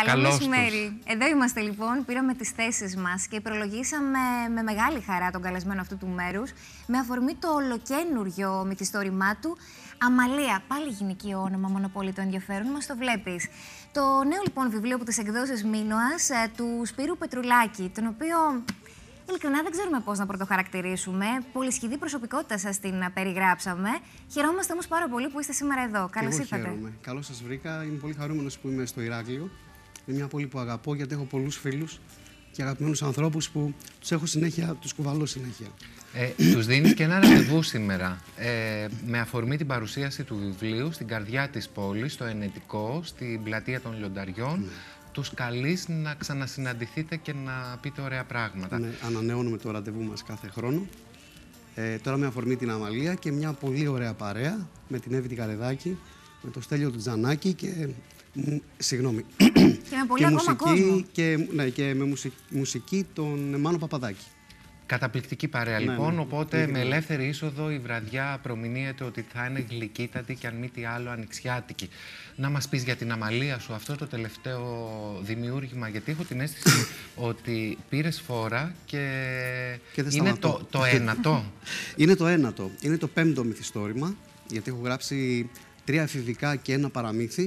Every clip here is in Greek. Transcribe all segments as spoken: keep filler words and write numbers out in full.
Καλό μεσημέρι. Εδώ είμαστε λοιπόν, πήραμε τις θέσεις μας και προλογίσαμε με μεγάλη χαρά τον καλεσμένο αυτού του μέρους με αφορμή το ολοκένουργιο μυθιστόρημά του Αμαλία. Πάλι γυναικείο όνομα, μονοπόλητο ενδιαφέρον, μας το βλέπεις. Το νέο λοιπόν βιβλίο από τις εκδόσεις Μίνωας του Σπύρου Πετρουλάκη, τον οποίο ειλικρινά δεν ξέρουμε πώς να πρωτοχαρακτηρίσουμε. Πολυσχηδή προσωπικότητα σας την περιγράψαμε. Χαιρόμαστε όμως πάρα πολύ που είστε σήμερα εδώ. Καλώς ήρθατε. Χαίρομαι. Καλώς σας βρήκα. Είμαι πολύ χαρούμενος που είμαι στο Ηράκλειο. Είναι μια πόλη που αγαπώ γιατί έχω πολλούς φίλους και αγαπημένους ανθρώπους που τους έχω συνέχεια, τους κουβαλώ συνέχεια. Ε, τους δίνεις και ένα ραντεβού σήμερα ε, με αφορμή την παρουσίαση του βιβλίου στην καρδιά της πόλης, στο Ενετικό, στην πλατεία των Λιονταριών. Ναι. Τους καλείς να ξανασυναντηθείτε και να πείτε ωραία πράγματα. Ναι, ανανεώνουμε το ραντεβού μας κάθε χρόνο. Ε, τώρα με αφορμή την Αμαλία και μια πολύ ωραία παρέα με την Εύη την Καρεδάκη, με το Στέλιο του Τζανάκη και... Συγγνώμη. Και με πολύ και ακόμα μουσική, κόσμο. Και, ναι, και με μουσική, μουσική τον Μάνο Παπαδάκη. Καταπληκτική παρέα ναι, λοιπόν, ναι, οπότε ναι, με ελεύθερη είσοδο η βραδιά προμηνύεται ότι θα είναι γλυκύτατη και αν μη τι άλλο ανοιξιάτικη. Να μας πεις για την Αμαλία σου αυτό το τελευταίο δημιούργημα, γιατί έχω την αίσθηση ότι πήρες φόρα και, και είναι το, το ένατο. Είναι το ένατο, είναι το πέμπτο μυθιστόρημα, γιατί έχω γράψει τρία εφηβικά και ένα παραμύθι.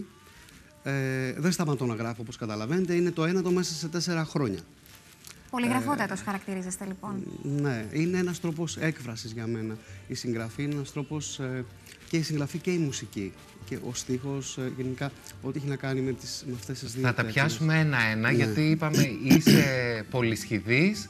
Ε, δεν σταματώ να γράφω, όπως καταλαβαίνετε, είναι το ένατο μέσα σε τέσσερα χρόνια. Πολυγραφότατος ε, χαρακτηρίζεστε λοιπόν. Ναι, είναι ένας τρόπος έκφρασης για μένα. Η συγγραφή είναι ένας τρόπος ε, και η συγγραφή και η μουσική. Και ο στίχος, ε, γενικά, ό,τι έχει να κάνει με, τις, με αυτές τις δύο. Θα τα πιάσουμε ένα-ένα, ναι. γιατί είπαμε είσαι πολυσχηδής.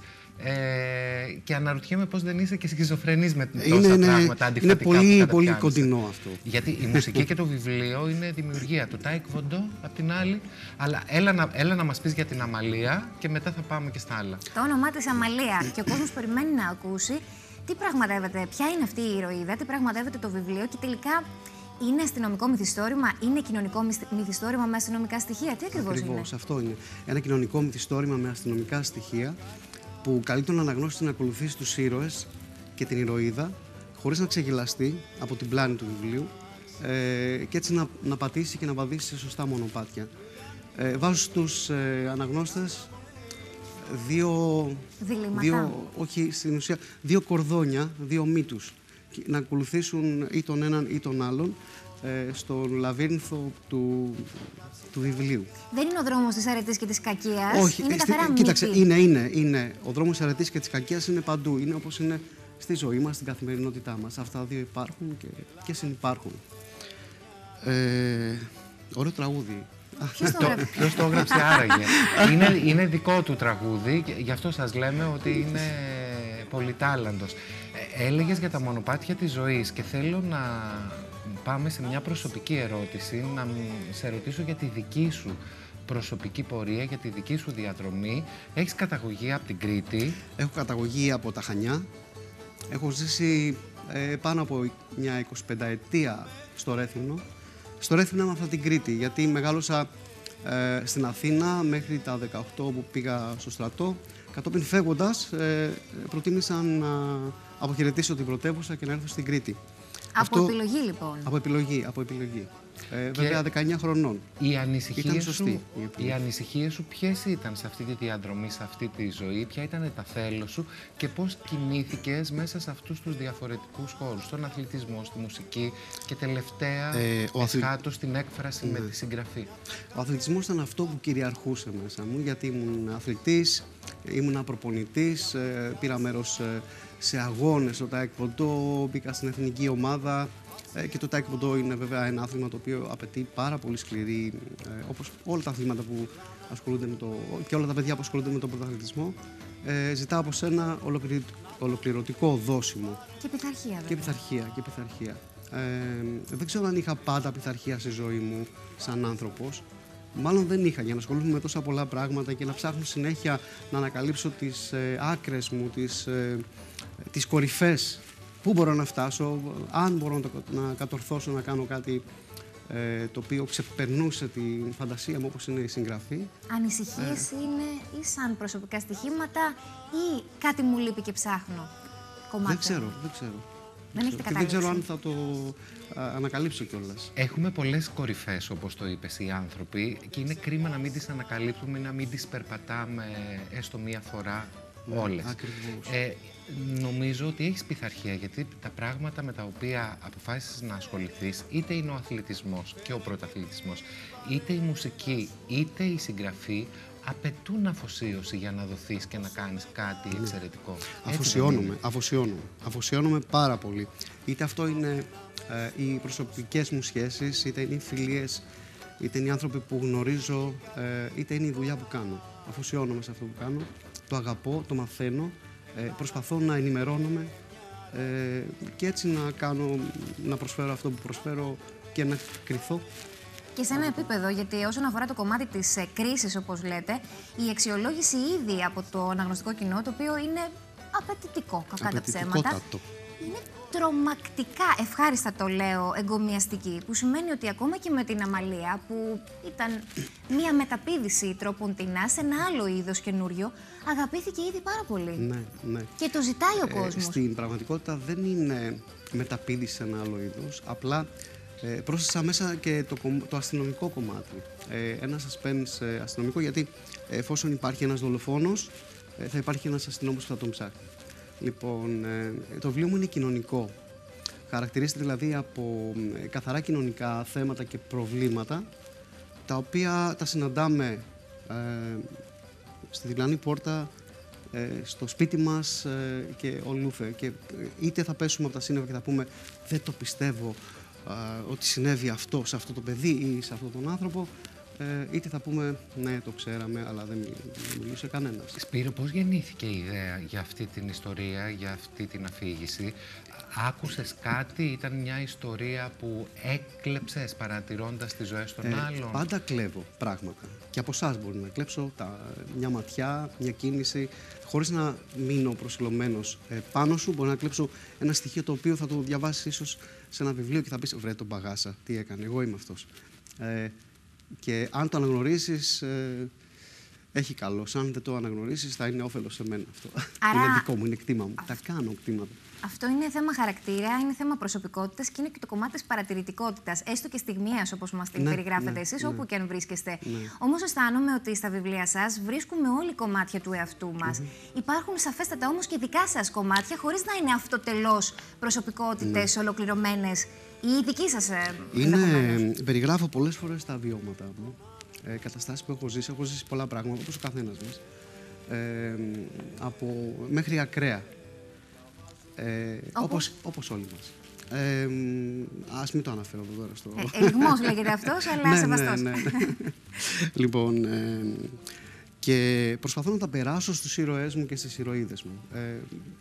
Ε, και αναρωτιέμαι πώς δεν είσαι και σχιζοφρενής με τόσα είναι, πράγματα αντιφατικά. Είναι πολύ, πολύ κοντινό αυτό. Γιατί η μουσική και το βιβλίο είναι δημιουργία του Τάικ Βοντό απ' την άλλη. Αλλά έλα να, έλα να μας πεις για την Αμαλία και μετά θα πάμε και στα άλλα. Το όνομά της Αμαλία και ο κόσμος περιμένει να ακούσει τι πραγματεύεται, ποια είναι αυτή η ηρωίδα, τι πραγματεύεται το βιβλίο και τελικά είναι αστυνομικό μυθιστόρημα, είναι κοινωνικό μυθιστόρημα με αστυνομικά στοιχεία. Τι ακριβώς είναι? Ακριβώς, αυτό είναι. Ένα κοινωνικό μυθιστόρημα με αστυνομικά στοιχεία, που καλεί τον αναγνώστη να ακολουθήσει τους ήρωες και την ηρωίδα χωρίς να ξεγελαστεί από την πλάνη του βιβλίου ε, και έτσι να, να πατήσει και να βαδίσει σε σωστά μονοπάτια. Ε, βάζω στους ε, αναγνώστες δύο, δύο, όχι στην ουσία, δύο κορδόνια, δύο μύτους να ακολουθήσουν ή τον έναν ή τον άλλον ε, στον λαβύρινθο του, του βιβλίου. Δεν είναι ο δρόμος της αρετής και της κακίας. Όχι, είναι στη, καθαρά κοίταξε, μύτη. είναι, είναι, είναι. Ο δρόμος της αρετής και της κακίας είναι παντού. Είναι όπως είναι στη ζωή μας, στην καθημερινότητά μας. Αυτά δύο υπάρχουν και, και συνυπάρχουν. Ε, ωραίο τραγούδι. Ποιος το, Ποιος το έγραψε άραγε? είναι, είναι δικό του τραγούδι, γι' αυτό σας λέμε ότι είναι πολυτάλαντος. Ε, έλεγες για τα μονοπάτια της ζωής και θέλω να πάμε σε μια προσωπική ερώτηση, να σε ρωτήσω για τη δική σου προσωπική πορεία, για τη δική σου διαδρομή. Έχεις καταγωγή από την Κρήτη. Έχω καταγωγή από τα Χανιά. Έχω ζήσει ε, πάνω από μια εικοσιπενταετία στο Ρέθυμνο. Στο Ρέθυμνο έμαθα την Κρήτη, γιατί μεγάλωσα ε, στην Αθήνα μέχρι τα δεκαοκτώ που πήγα στο στρατό. Κατόπιν φεύγοντας, ε, προτίμησα να αποχαιρετήσω την πρωτεύουσα και να έρθω στην Κρήτη. Από Αυτό, επιλογή λοιπόν. Από επιλογή, από επιλογή. Ε, βέβαια δεκαεννιά χρονών. Οι ανησυχίες σου, σωστή, οι ανησυχίες σου ποιες ήταν σε αυτή τη διαδρομή, σε αυτή τη ζωή, ποια ήταν τα θέλω σου και πώς κινήθηκες μέσα σε αυτούς τους διαφορετικούς χώρους, στον αθλητισμό, στη μουσική και τελευταία ε, εσχάτως στην έκφραση ναι. με τη συγγραφή. Ο αθλητισμός ήταν αυτό που κυριαρχούσε μέσα μου, γιατί ήμουν αθλητής, ήμουν προπονητής, ε, πήρα μέρος ε, σε αγώνες στο Τάικ Βοντό, μπήκα στην εθνική ομάδα. Και το Τάικ Βοντό είναι βέβαια ένα άθλημα το οποίο απαιτεί πάρα πολύ σκληρή, ε, όπως όλα τα αθλήματα που ασχολούνται με το, και όλα τα παιδιά που ασχολούνται με τον πρωταθλητισμό, ε, ζητά από σένα ολοκληρω, ολοκληρωτικό δόσιμο. Και πειθαρχία βέβαια. Και πειθαρχία, και πειθαρχία. Ε, δεν ξέρω αν είχα πάντα πειθαρχία στη ζωή μου σαν άνθρωπος. Μάλλον δεν είχα, για να ασχολούμαι με τόσα πολλά πράγματα και να ψάχνω συνέχεια να ανακαλύψω τις ε, άκρες μου, τις, ε, τις κορυφές. Πού μπορώ να φτάσω, αν μπορώ να, το, να κατορθώσω να κάνω κάτι ε, το οποίο ξεπερνούσε την φαντασία μου, όπως είναι η συγγραφή. Ανησυχίες ε... είναι ή σαν προσωπικά στοιχήματα ή κάτι μου λείπει και ψάχνω κομμάτια? Δεν ξέρω, δεν ξέρω. Δεν έχετε και δεν ξέρω αν θα το α, ανακαλύψω κιόλας. Έχουμε πολλές κορυφές, όπως το είπες, οι άνθρωποι, και είναι κρίμα να μην τις ανακαλύπτουμε, να μην τις περπατάμε έστω μία φορά όλες. Ακριβώς. Ε, νομίζω ότι έχεις πειθαρχία, γιατί τα πράγματα με τα οποία αποφάσισες να ασχοληθείς, είτε είναι ο αθλητισμός και ο πρωταθλητισμός, είτε η μουσική, είτε η συγγραφή, απαιτούν αφοσίωση για να δοθείς και να κάνεις κάτι ναι. εξαιρετικό. Αφοσιώνομαι, αφοσιώνομαι, αφοσιώνομαι πάρα πολύ. Είτε αυτό είναι ε, οι προσωπικές μου σχέσεις, είτε είναι οι φιλίες, είτε είναι οι άνθρωποι που γνωρίζω, ε, είτε είναι η δουλειά που κάνω. Αφοσιώνομαι σε αυτό που κάνω, το αγαπώ, το μαθαίνω, ε, προσπαθώ να ενημερώνομαι ε, και έτσι να, κάνω, να προσφέρω αυτό που προσφέρω και να κριθώ. Και σε ένα επίπεδο, γιατί όσον αφορά το κομμάτι της ε, κρίσης, όπως λέτε, η αξιολόγηση ήδη από το αναγνωστικό κοινό, το οποίο είναι απαιτητικό, κακά τα ψέματα, είναι τρομακτικά, ευχάριστα το λέω, εγκομιαστική, που σημαίνει ότι ακόμα και με την Αμαλία, που ήταν μία μεταπήδηση τρόποντινά σε ένα άλλο είδος καινούριο, αγαπήθηκε ήδη πάρα πολύ. Ναι, ναι. Και το ζητάει ο κόσμος. Ε, στην πραγματικότητα δεν είναι μεταπήδηση σε ένα άλλο είδος, απλά Ε, πρόσθεσα μέσα και το, το αστυνομικό κομμάτι. Ε, ένα suspense ε, αστυνομικό, γιατί εφόσον υπάρχει ένας δολοφόνος, ε, θα υπάρχει ένας αστυνόμος που θα τον ψάχνει. Λοιπόν, ε, το βιβλίο μου είναι κοινωνικό. Χαρακτηρίζεται δηλαδή από ε, καθαρά κοινωνικά θέματα και προβλήματα, τα οποία τα συναντάμε ε, στη διπλανή πόρτα, ε, στο σπίτι μας ε, και ολούθε. Και, ε, είτε θα πέσουμε από τα σύννεφα και θα πούμε «δεν το πιστεύω», Uh, ότι συνέβη αυτό σε αυτό το παιδί ή σε αυτόν τον άνθρωπο, ε, είτε θα πούμε ναι, το ξέραμε, αλλά δεν, μιλ, δεν μιλούσε κανένας. Σπύρο, πώς γεννήθηκε η ιδέα για αυτή την ιστορία, για αυτή την αφήγηση? Άκουσες κάτι, ήταν μια ιστορία που έκλεψες παρατηρώντας τις ζωές των ε, άλλων? Πάντα κλέβω πράγματα. Και από εσάς μπορεί να κλέψω τα, μια ματιά, μια κίνηση, χωρίς να μείνω προσιλωμένος ε, πάνω σου. Μπορεί να κλέψω ένα στοιχείο το οποίο θα το διαβάσεις ίσως σε ένα βιβλίο και θα πεις «βρε τον παγάσα, τι έκανε, εγώ είμαι αυτός». Ε, και αν το αναγνωρίσεις, ε, έχει καλώς. Αν δεν το αναγνωρίσεις, θα είναι όφελος σε μένα αυτό. Άρα... είναι δικό μου, είναι κτήμα μου. Τα κάνω κτήματα. Αυτό είναι θέμα χαρακτήρα, είναι θέμα προσωπικότητας και είναι και το κομμάτι της παρατηρητικότητας, έστω και στιγμιαίας, όπως μας την ναι, περιγράφετε ναι, εσείς, ναι. όπου και αν βρίσκεστε. Ναι. Όμως αισθάνομαι ότι στα βιβλία σας βρίσκουμε όλοι κομμάτια του εαυτού μας. Mm-hmm. Υπάρχουν σαφέστατα όμως και δικά σας κομμάτια, χωρίς να είναι αυτοτελώς προσωπικότητες ναι. ολοκληρωμένες ή δική σας. Είναι, περιγράφω πολλές φορές τα βιώματα μου, ε, καταστάσεις που έχω ζήσει. Έχω ζήσει πολλά πράγματα, όπως ο καθένας μας. Ε, από, μέχρι ακραία. Ε, όπως, όπως όλοι μας. Ε, ας μην το αναφέρω εδώ τώρα στο... Ε, Ελιγμός λέγεται αυτός, αλλά ναι, σεβαστός. Ναι, ναι, ναι. Λοιπόν, ε, και προσπαθώ να τα περάσω στους ήρωές μου και στις ηρωίδες μου. Ε,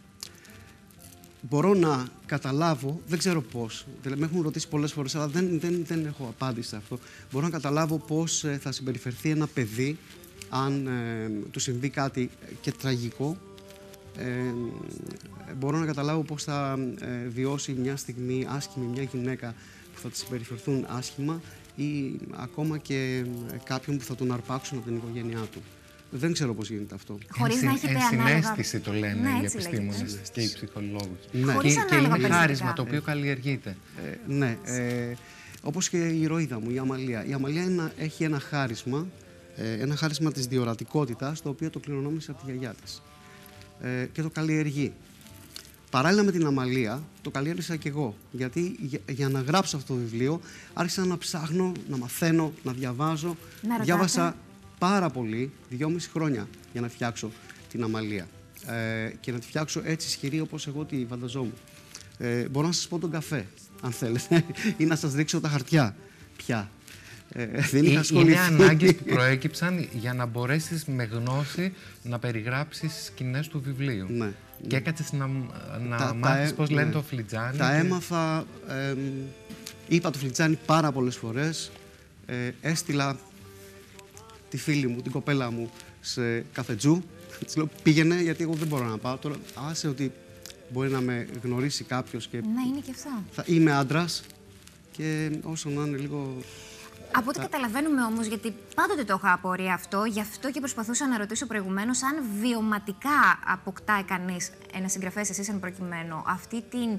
μπορώ να καταλάβω, δεν ξέρω πώς, δηλαδή με έχουν ρωτήσει πολλές φορές, αλλά δεν, δεν, δεν έχω απάντηση σε αυτό. Μπορώ να καταλάβω πώς ε, θα συμπεριφερθεί ένα παιδί αν ε, του συμβεί κάτι και τραγικό. Ε, μπορώ να καταλάβω πώς θα ε, βιώσει μια στιγμή άσχημη μια γυναίκα που θα τη συμπεριφερθούν άσχημα ή ακόμα και ε, κάποιον που θα τον αρπάξουν από την οικογένειά του. Δεν ξέρω πώς γίνεται αυτό. Χωρίς να έχετε ενσυναίσθηση το λένε ναι, οι επιστήμονες και οι ψυχολόγοι. Ναι. Χωρίς και, και είναι χάρισμα το οποίο καλλιεργείται. Ε, ναι, ε, όπως και η ηρωίδα μου, η Αμαλία. Η Αμαλία ένα, έχει ένα χάρισμα, ε, ένα χάρισμα της διορατικότητας, το οποίο το κληρονόμησε από τη γιαγιά της. Ε, και το καλλιεργεί. Παράλληλα με την Αμαλία, το καλλιέργησα κι εγώ. Γιατί για, για να γράψω αυτό το βιβλίο, άρχισα να ψάχνω, να μαθαίνω, να διαβάζω. Να Διάβασα πάρα πολύ, δυόμιση χρόνια, για να φτιάξω την Αμαλία. Ε, και να τη φτιάξω έτσι ισχυρή όπως εγώ τη φανταζόμουν. Ε, μπορώ να σας πω τον καφέ, αν θέλετε, ή να σας δείξω τα χαρτιά πια. Ε, δεν είχα ασχοληθεί. Είναι ανάγκες που προέκυψαν για να μπορέσεις με γνώση να περιγράψεις σκηνές του βιβλίου. Ναι. Και έκατσες να, να τα, μάθεις τα, πώς ναι. λένε το φλιτζάνι. Τα και... έμαθα, ε, είπα το φλιτζάνι πάρα πολλές φορές. Ε, έστειλα τη φίλη μου, την κοπέλα μου, σε καφετζού. Της λέω πήγαινε γιατί εγώ δεν μπορώ να πάω. Τώρα άσε ότι μπορεί να με γνωρίσει κάποιος και... Ναι, είναι και αυτό. Θα είμαι άντρας και όσο να είναι λίγο... Από ό,τι καταλαβαίνουμε όμως, γιατί πάντοτε το είχα απορία αυτό, γι' αυτό και προσπαθούσα να ρωτήσω προηγουμένως αν βιωματικά αποκτάει κανείς, ένας συγγραφέας, εσείς εν προκειμένου, αυτή την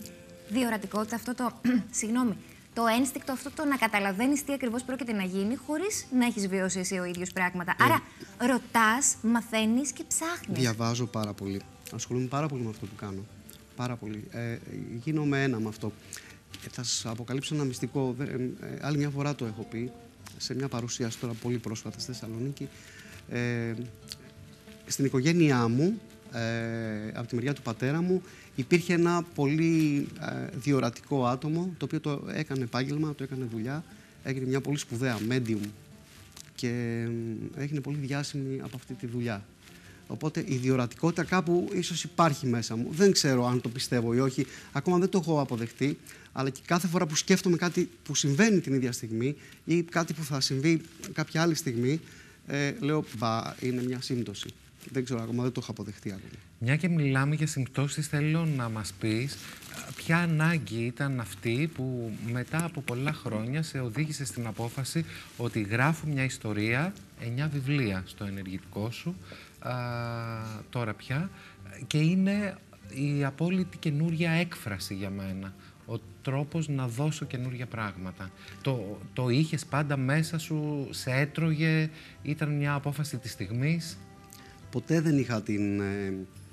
διορατικότητα, αυτό το, συγγνώμη, το ένστικτο, αυτό το να καταλαβαίνεις τι ακριβώς πρόκειται να γίνει, χωρίς να έχεις βιώσει εσύ ο ίδιος πράγματα. Ε, Άρα, ρωτάς, μαθαίνεις και ψάχνεις. Διαβάζω πάρα πολύ. Ασχολούμαι πάρα πολύ με αυτό που κάνω. Πάρα πολύ. Ε, γίνομαι ένα με αυτό. Ε, θα σας αποκαλύψω ένα μυστικό. Ε, ε, άλλη μια φορά το έχω πει, σε μια παρουσίαση τώρα πολύ πρόσφατα στη Θεσσαλονίκη. Ε, στην οικογένειά μου, ε, από τη μεριά του πατέρα μου, υπήρχε ένα πολύ ε, διορατικό άτομο, το οποίο το έκανε επάγγελμα, το έκανε δουλειά, έγινε μια πολύ σπουδαία medium και ε, έγινε πολύ διάσημη από αυτή τη δουλειά. Οπότε η διορατικότητα κάπου ίσως υπάρχει μέσα μου. Δεν ξέρω αν το πιστεύω ή όχι, ακόμα δεν το έχω αποδεχτεί, αλλά και κάθε φορά που σκέφτομαι κάτι που συμβαίνει την ίδια στιγμή ή κάτι που θα συμβεί κάποια άλλη στιγμή, ε, λέω, μπα, είναι μια σύμπτωση. Δεν ξέρω, ακόμα δεν το έχω αποδεχτεί ακόμα. Μια και μιλάμε για συμπτώσεις, θέλω να μας πεις ποια ανάγκη ήταν αυτή που μετά από πολλά χρόνια σε οδήγησε στην απόφαση ότι γράφω μια ιστορία, εννιά βιβλία στο ενεργητικό σου, α, τώρα πια, και είναι η απόλυτη καινούρια έκφραση για μένα. Ο τρόπος να δώσω καινούργια πράγματα. Το, το είχες πάντα μέσα σου, σε έτρωγε, ήταν μια απόφαση της στιγμής? Ποτέ δεν είχα την, ε,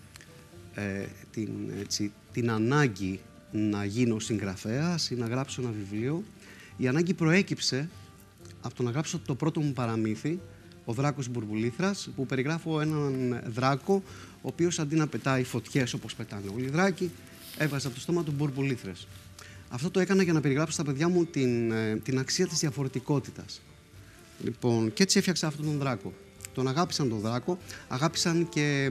ε, την, έτσι, την ανάγκη να γίνω συγγραφέας ή να γράψω ένα βιβλίο. Η ανάγκη προέκυψε από το να γράψω το πρώτο μου παραμύθι, ο Δράκος Μπουρμπουλήθρας, που περιγράφω έναν δράκο, ο οποίος αντί να πετάει φωτιές όπως πετάνε όλοι οι δράκοι, έβαζε από το στόμα του μπουρμπουλήθρες. Αυτό το έκανα για να περιγράψω στα παιδιά μου την, ε, την αξία της διαφορετικότητας. Λοιπόν, και έτσι έφτιαξα αυτόν τον δράκο. Τον αγάπησαν τον δράκο, αγάπησαν και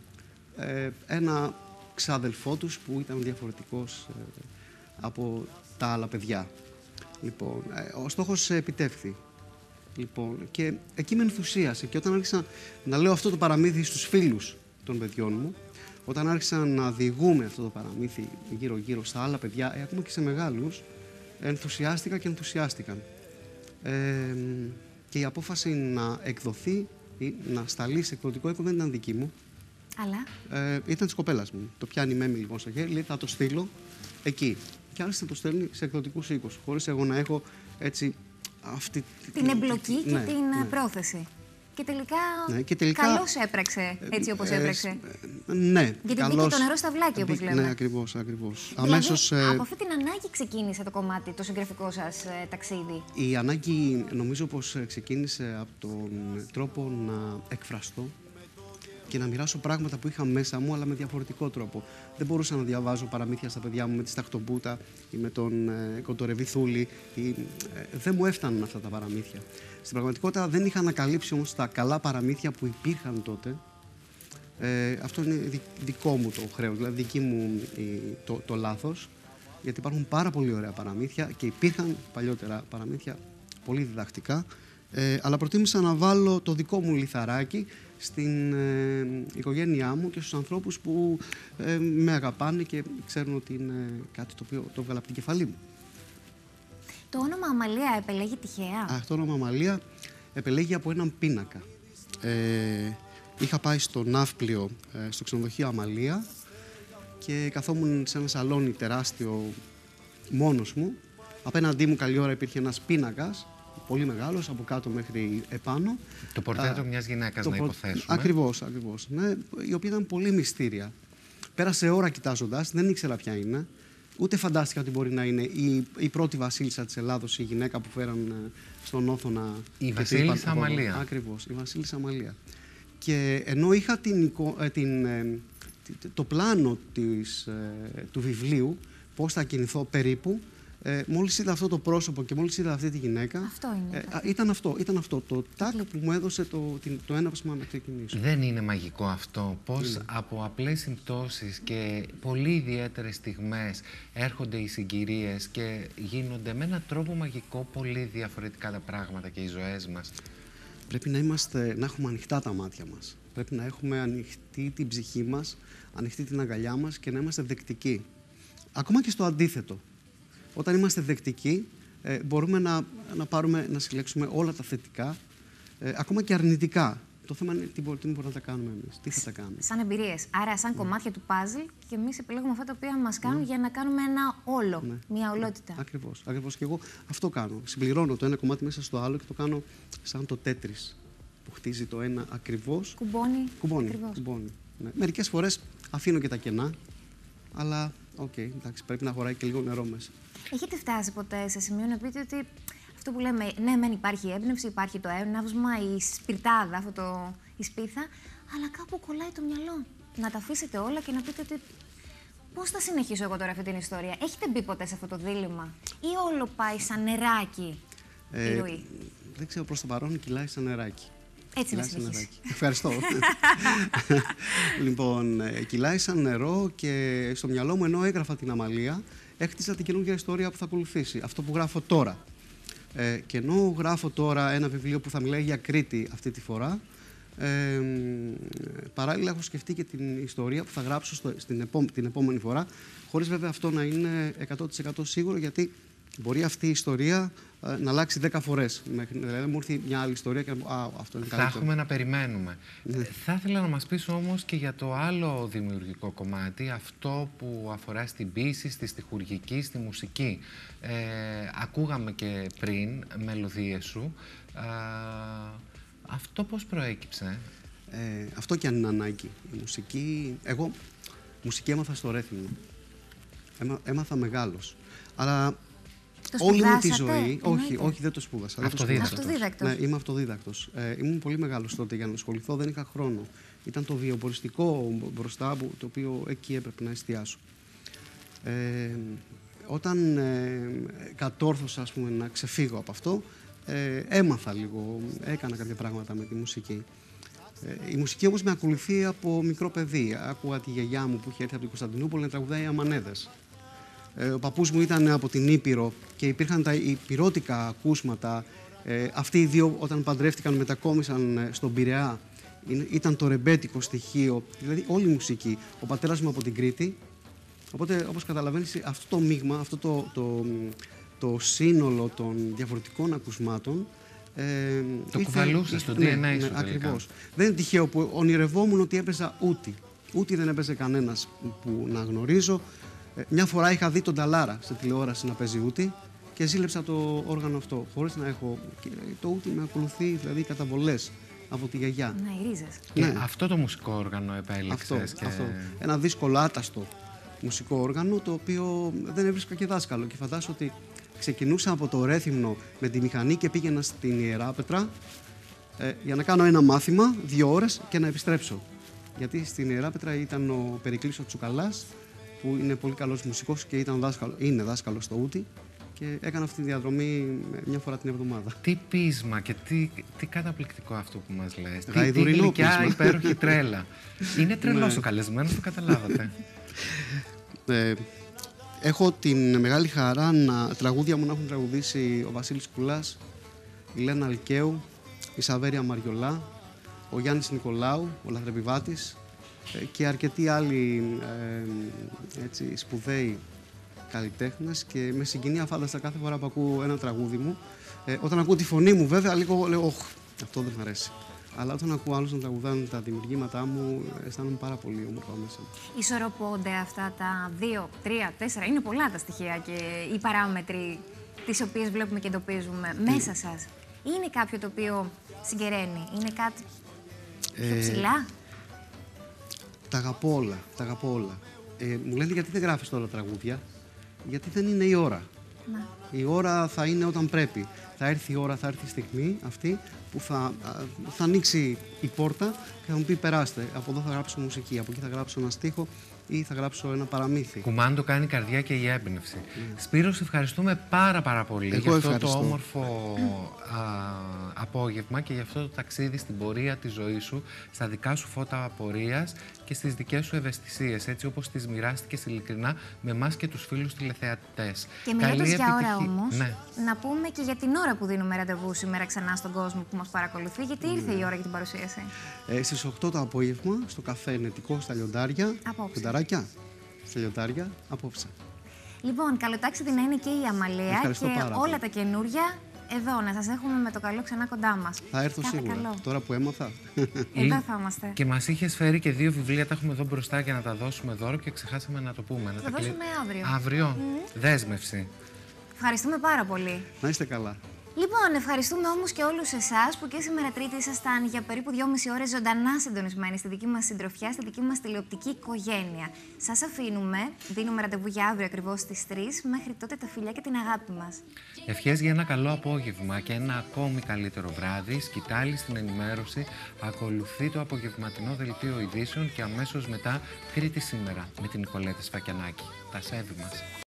ε, ένα ξάδελφό τους που ήταν διαφορετικός ε, από τα άλλα παιδιά. Λοιπόν, ε, ο στόχος επιτεύχθη. Λοιπόν, και εκεί με ενθουσίασε και όταν άρχισα να λέω αυτό το παραμύθι στους φίλους των παιδιών μου, όταν άρχισα να διηγούμε αυτό το παραμύθι γύρω-γύρω στα άλλα παιδιά, ε, ακόμα και σε μεγάλους, ενθουσιάστηκα και ενθουσιάστηκαν. Ε, και η απόφαση να εκδοθεί ή να σταλεί σε εκδοτικό οίκο δεν ήταν δική μου. Αλλά. Ε, ήταν της κοπέλας μου. Το πιάνει η Μέμη λοιπόν στο χέρι, λέει θα το στείλω εκεί. Και άρχισε να το στέλνει σε εκδοτικούς οίκους, χωρίς εγώ να έχω έτσι αυτή την εμπλοκή ναι, και την ναι. πρόθεση. Και τελικά, ναι, και τελικά καλώς έπραξε έτσι όπως ε, έπραξε. Ε, ναι. Γιατί καλώς, μπήκε το νερό στα βλάκια, όπως λέμε. Ναι, ακριβώς, ακριβώς. Δηλαδή, Αμέσως, ε, από αυτή την ανάγκη ξεκίνησε το κομμάτι, το συγγραφικό σας ε, ταξίδι. Η ανάγκη νομίζω πως ξεκίνησε από τον τρόπο να εκφραστώ και να μοιράσω πράγματα που είχα μέσα μου, αλλά με διαφορετικό τρόπο. Δεν μπορούσα να διαβάζω παραμύθια στα παιδιά μου με τη Σταχτοπούτα ή με τον ε, Κοντορεβιθούλη. Ή, ε, δεν μου έφταναν αυτά τα παραμύθια. Στην πραγματικότητα δεν είχα ανακαλύψει όμως τα καλά παραμύθια που υπήρχαν τότε. Ε, αυτό είναι δι, δικό μου το χρέος, δηλαδή δική μου ε, το, το λάθος. Γιατί υπάρχουν πάρα πολύ ωραία παραμύθια και υπήρχαν παλιότερα παραμύθια πολύ διδακτικά. Ε, αλλά προτίμησα να βάλω το δικό μου λιθαράκι στην ε, οικογένειά μου και στους ανθρώπους που ε, με αγαπάνε και ξέρουν ότι είναι κάτι το οποίο το έβγαλα από την κεφαλή μου. Το όνομα Αμαλία επελέγει τυχαία? Αυτό το όνομα Αμαλία επελέγει από έναν πίνακα. Ε, είχα πάει στο Ναύπλιο, ε, στο ξενοδοχείο Αμαλία και καθόμουν σε ένα σαλόνι τεράστιο μόνος μου. Απέναντί μου καλή ώρα υπήρχε ένας πίνακας, πολύ μεγάλος, από κάτω μέχρι επάνω. Το πορτρέτο μιας γυναίκας, το να προ... υποθέσουμε. Ακριβώς, ακριβώς. Ναι, η οποία ήταν πολύ μυστήρια. Πέρασε ώρα κοιτάζοντας, δεν ήξερα ποια είναι. Ούτε φαντάστηκα ότι μπορεί να είναι η, η πρώτη βασίλισσα της Ελλάδος, η γυναίκα που φέραν στον Όθωνα. Η Βασίλισσα Αμαλία. Ακριβώς, η Βασίλισσα Αμαλία. Και ενώ είχα την, την, το πλάνο της, του βιβλίου, πώς θα κινηθώ περίπου, Ε, μόλις είδα αυτό το πρόσωπο και μόλις είδα αυτή τη γυναίκα. Αυτό είναι. Ε, ήταν αυτό, ήταν αυτό το τάκ που μου έδωσε το, την, το έναυσμα να ξεκινήσω. Δεν είναι μαγικό αυτό? Πώς είναι. Από απλές συμπτώσεις και πολύ ιδιαίτερες στιγμές έρχονται οι συγκυρίες και γίνονται με έναν τρόπο μαγικό πολύ διαφορετικά τα πράγματα και οι ζωές μας. Πρέπει να, είμαστε, να έχουμε ανοιχτά τα μάτια μας. Πρέπει να έχουμε ανοιχτή την ψυχή μας, ανοιχτή την αγκαλιά μας και να είμαστε δεκτικοί. Ακόμα και στο αντίθετο. Όταν είμαστε δεκτικοί, ε, μπορούμε να, να, πάρουμε, να συλλέξουμε όλα τα θετικά, ε, ακόμα και αρνητικά, Το θέμα είναι τι μπορούμε μπορεί να τα κάνουμε εμείς, τι θα τα κάνουμε. Σαν εμπειρίες. Άρα, σαν mm. κομμάτια του παζλ και εμείς επιλέγουμε αυτά τα οποία μας κάνουν mm. για να κάνουμε ένα όλο, ναι. μια ολότητα. Ακριβώς. Ακριβώς. Και εγώ αυτό κάνω. Συμπληρώνω το ένα κομμάτι μέσα στο άλλο και το κάνω σαν το τέτρις που χτίζει το ένα ακριβώς. Κουμπώνει. Κουμπώνει. κουμπώνει ναι. Μερικές φορές αφήνω και τα κενά, αλλά οκ, okay, εντάξει, πρέπει να χωράει και λίγο νερό μέσα. Έχετε φτάσει ποτέ σε σημείο να πείτε ότι αυτό που λέμε, ναι, μεν υπάρχει έμπνευση, υπάρχει το έναυσμα, η σπιρτάδα, αυτό το, η σπίθα, αλλά κάπου κολλάει το μυαλό. Να τα αφήσετε όλα και να πείτε ότι πώς θα συνεχίσω εγώ τώρα αυτή την ιστορία. Έχετε μπει ποτέ σε αυτό το δίλημμα ή όλο πάει σαν νεράκι ε, η ροή? Δεν ξέρω, προς το παρόν κυλάει σαν νεράκι. Έτσι να συνεχίσει. Ευχαριστώ. Λοιπόν, κυλάει σαν νερό και στο μυαλό μου, ενώ έγραφα την Αμαλία, έκτιζα την καινούργια ιστορία που θα ακολουθήσει. Αυτό που γράφω τώρα. Ε, και ενώ γράφω τώρα ένα βιβλίο που θα μιλάει για Κρήτη αυτή τη φορά, ε, παράλληλα έχω σκεφτεί και την ιστορία που θα γράψω στο, στην επό, την επόμενη φορά, χωρίς βέβαια αυτό να είναι εκατό τοις εκατό σίγουρο, γιατί μπορεί αυτή η ιστορία ε, να αλλάξει δέκα φορές. Δηλαδή μου έρθει μια άλλη ιστορία και να πω, α, αυτό είναι καλύτερο. Θα έχουμε να περιμένουμε. Ναι. Θα ήθελα να μας πεις όμως και για το άλλο δημιουργικό κομμάτι, αυτό που αφορά στην ποίηση, στη στιχουργική, στη μουσική. Ε, ακούγαμε και πριν μελωδίες σου. Ε, αυτό πώς προέκυψε? Ε, αυτό και αν είναι ανάγκη. Η μουσική... Εγώ μουσική έμαθα στο Ρέθυμνο. Έμα, έμαθα μεγάλος. Αλλά όλη μου τη ζωή... Όχι, όχι, δεν το σπούδασα. Αυτοδίδακτος. Ναι, είμαι αυτοδίδακτος. Ε, ήμουν πολύ μεγάλος τότε για να ασχοληθώ, δεν είχα χρόνο. Ήταν το βιοποριστικό μπροστά μου, το οποίο εκεί έπρεπε να εστιάσω. Ε, όταν ε, κατόρθωσα, ας πούμε, να ξεφύγω από αυτό, ε, έμαθα λίγο, έκανα κάποια πράγματα με τη μουσική. Ε, η μουσική όμως με ακολουθεί από μικρό παιδί. Άκουγα τη γιαγιά μου που είχε έρθει από την Κωνσταντινούπολη να τραγουδάει αμανέδες. Ε, ο παππούς μου ήταν από την Ήπειρο και υπήρχαν τα υπηρώτικα ακούσματα. Ε, αυτοί οι δύο όταν παντρεύτηκαν μετακόμισαν στον Πειραιά. Ήταν το ρεμπέτικο στοιχείο, δηλαδή όλη η μουσική. Ο πατέρας μου από την Κρήτη. Οπότε, όπως καταλαβαίνεις, αυτό το μείγμα, αυτό το, το, το σύνολο των διαφορετικών ακουσμάτων ε, το κουβαλούσε στο ντι εν έι σου. Ακριβώς. Δεν είναι τυχαίο που ονειρευόμουν ότι έπαιζα ούτι. Ούτι δεν έπαιζε κανένας που να γνωρίζω. Ε, μια φορά είχα δει τον Ταλάρα στη τηλεόραση να παίζει ούτι και ζήλεψα το όργανο αυτό, χωρίς να έχω... Το ούτι με ακολουθεί, δηλαδή καταβολές από τη γιαγιά. Να, οι ρίζες. Και ναι. Αυτό το μουσικό όργανο επέλεξες. Αυτό, και... αυτό. Ένα δύσκολο άταστο μουσικό όργανο, το οποίο δεν έβρισκα και δάσκαλο. Και φαντάσου ότι ξεκινούσα από το Ρέθυμνο με τη μηχανή και πήγαινα στην Ιεράπετρα ε, για να κάνω ένα μάθημα, δύο ώρες και να επιστρέψω. Γιατί στην Ιεράπετρα ήταν ο Περικλής ο Τσουκαλάς, που είναι πολύ καλός μουσικός και ήταν δάσκαλο, είναι δάσκαλος στο ούτι. Και έκανα αυτή τη διαδρομή μια φορά την εβδομάδα. Τι πείσμα και τι, τι καταπληκτικό αυτό που μας λες. Τι, τι γλυκιά υπέροχη τρέλα. Είναι τρελός ναι. Ο καλεσμένος, το καταλάβατε. Ε, έχω την μεγάλη χαρά να τραγούδια μου να έχουν τραγουδήσει ο Βασίλης Κουλάς, η Λένα Αλκαίου, η Σαβέρια Μαριολά, ο Γιάννης Νικολάου, ο Λαθρεπιβάτης ε, και αρκετοί άλλοι ε, έτσι, σπουδαίοι καλλιτέχνες και με συγκινεί αφάνταστα κάθε φορά που ακούω ένα τραγούδι μου. Ε, όταν ακούω τη φωνή μου, βέβαια, λίγο λέω, όχ, αυτό δεν μου αρέσει. Αλλά όταν ακούω άλλους να τραγουδάνε τα δημιουργήματά μου, αισθάνομαι πάρα πολύ όμορφα μέσα. Ισορροπώνται αυτά τα δύο, τρία, τέσσερα, είναι πολλά τα στοιχεία και οι παράμετροι τις οποίες βλέπουμε και εντοπίζουμε Τι? μέσα σας. Είναι κάποιο το οποίο συγκεραίνει, είναι κάτι πιο ε, ψηλά. Τα αγαπώ όλα, τα αγαπώ όλα. Ε, μου λένε γιατί δεν γράφεις τώρα τραγούδια. Γιατί δεν είναι η ώρα. Να. Η ώρα θα είναι όταν πρέπει. Θα έρθει η ώρα, θα έρθει η στιγμή αυτή που θα, θα ανοίξει η πόρτα και θα μου πει περάστε. Από εδώ θα γράψω μουσική, από εκεί θα γράψω ένα στίχο ή θα γράψω ένα παραμύθι. Κουμάντο κάνει η καρδιά και η έμπνευση. Mm. Σπύρο, σε ευχαριστούμε πάρα πάρα πολύ Εγώ για αυτό ευχαριστώ. το όμορφο α, απόγευμα και για αυτό το ταξίδι στην πορεία της ζωής σου, στα δικά σου φώτα απορίας και στις δικές σου ευαισθησίες, έτσι όπως τις μοιράστηκες ειλικρινά με εμάς και τους φίλους τηλεθεατές. Και μιλώντας για ώρα όμως, ναι. να πούμε και για την ώρα που δίνουμε ραντεβού σήμερα ξανά στον κόσμο που μας παρακολουθεί, γιατί ήρθε mm. η ώρα για την παρουσίαση. Ε, στις οκτώ το απόγευμα, στο καφέ Νετικό στα Λιοντάρια. Απόψε. Στα Λιοντάρια, απόψε. Λοιπόν, καλοτάξιδη να είναι και η Αμαλία και όλα τα καινούρια εδώ να σας έχουμε με το καλό ξανά κοντά μας. Θα έρθω Κάθε σίγουρα. Καλό. Τώρα που έμαθα. Εδώ θα είμαστε. Και μας είχες φέρει και δύο βιβλία, τα έχουμε εδώ μπροστά για να τα δώσουμε δώρο και ξεχάσαμε να το πούμε. Θα να τα κλει- δώσουμε αύριο. Αύριο. Mm. Δέσμευση. Ευχαριστούμε πάρα πολύ. Να είστε καλά. Λοιπόν, ευχαριστούμε όμως και όλους εσάς που και σήμερα Τρίτη ήσασταν για περίπου δυόμιση ώρες ζωντανά συντονισμένοι στη δική μας συντροφιά, στη δική μας τηλεοπτική οικογένεια. Σας αφήνουμε, δίνουμε ραντεβού για αύριο ακριβώς στις τρεις. Μέχρι τότε τα φιλιά και την αγάπη μας. Ευχές για ένα καλό απόγευμα και ένα ακόμη καλύτερο βράδυ. Σκητάλη στην ενημέρωση. Ακολουθεί το απογευματινό δελτίο ειδήσεων και αμέσως μετά Τρίτη σήμερα με την Νικολέτη Σφακιανάκη. Τα σέβη μας.